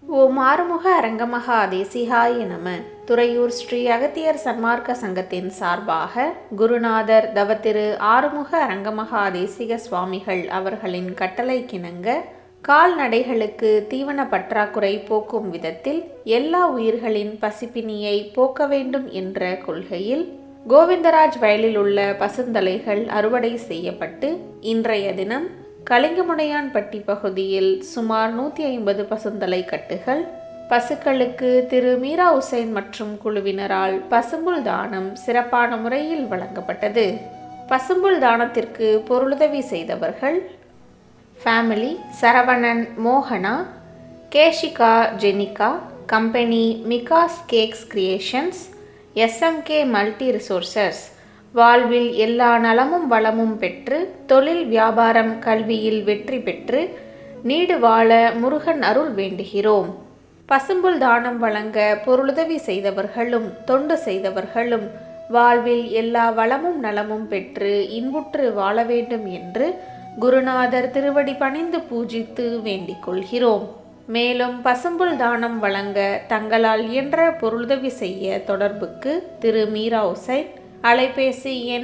ஓம் ஆறுமுக அரங்கமகா தேசிகாய நம. துறையூர் ஸ்ரீ அகத்தியர் சன்மார்க்க சங்கத்தின் சார்பாக குருநாதர் தவத்திரு ஆறுமுக அரங்கமகா தேசிக சுவாமிகள் அவர்களின் கட்டளைக்கிணங்க கால்நடைகளுக்கு தீவன பற்றாக்குறை போக்கும் விதத்தில் எல்லா உயிர்களின் பசிப்பினியை போக்க வேண்டும் என்ற கொள்கையில் கோவிந்தராஜ் வயலில் உள்ள பசுந்தலைகள் அறுவடை செய்யப்பட்டு இன்றைய தினம் கலிங்கமுடையான்பட்டி பகுதியில் சுமார் 150 பசுந்தலை கட்டுகள் பசுக்களுக்கு திரு மீரா உசைன் மற்றும் குழுவினரால் பசும்புல் தானம் சிறப்பான முறையில் வழங்கப்பட்டது. பசும்புல் தானத்திற்கு பொருளுதவி செய்தவர்கள் ஃபேமிலி சரவணன், மோகனா, Keshika, Jenika, company Mikas cakes creations, SMK multi resources. வாழ்வில் எல்லா நலமும் வளமும் பெற்று தொழில் வியாபாரம் கல்வியில் வெற்றி பெற்று நீடு வாழ முருகன் அருள் வேண்டுகிறோம். பசும்புல் தானம் வழங்க பொருளுதவி செய்தவர்களும் தொண்டு செய்தவர்களும் வாழ்வில் எல்லா வளமும் நலமும் பெற்று இன்புற்று வாழ வேண்டும் என்று குருநாதர் திருவடி பணிந்து பூஜித்து வேண்டிக் கொள்கிறோம். மேலும் பசும்புல் தானம் வழங்க தங்களால் இயன்ற பொருளுதவி செய்ய தொடர்புக்கு திரு மீரா உசைன், அலைபேசி எண்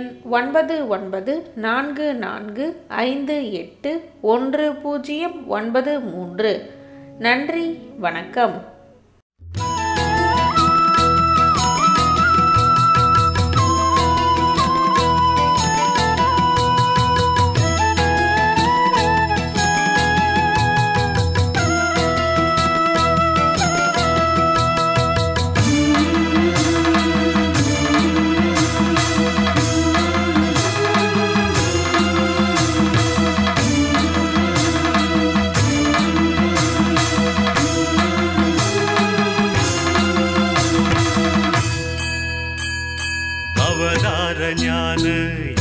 9944581093. நன்றி, வணக்கம். அவதார ஞான